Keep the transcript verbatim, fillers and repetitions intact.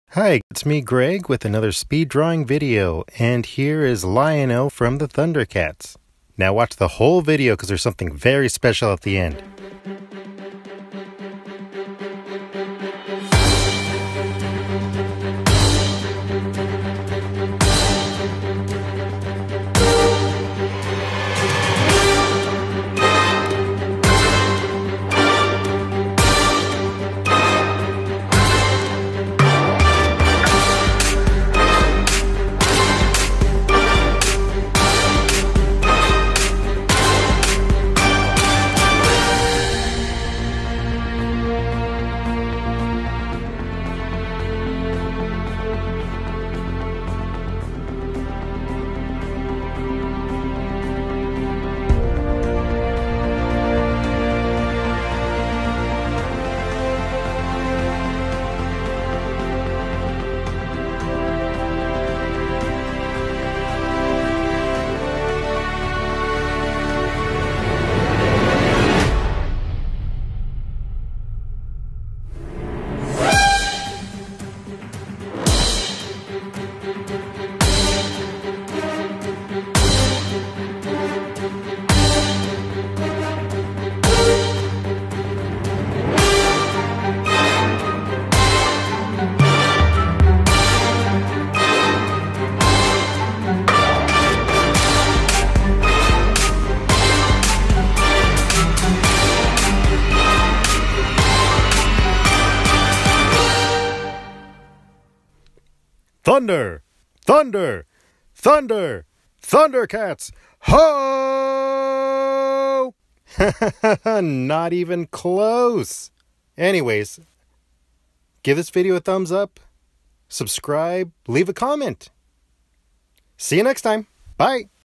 Hi, it's me Greg with another speed drawing video, and here is Lionel from the Thundercats. Now watch the whole video because there's something very special at the end. Thunder! Thunder! Thunder! Thundercats! Ho! Not even close! Anyways, give this video a thumbs up, subscribe, leave a comment. See you next time. Bye!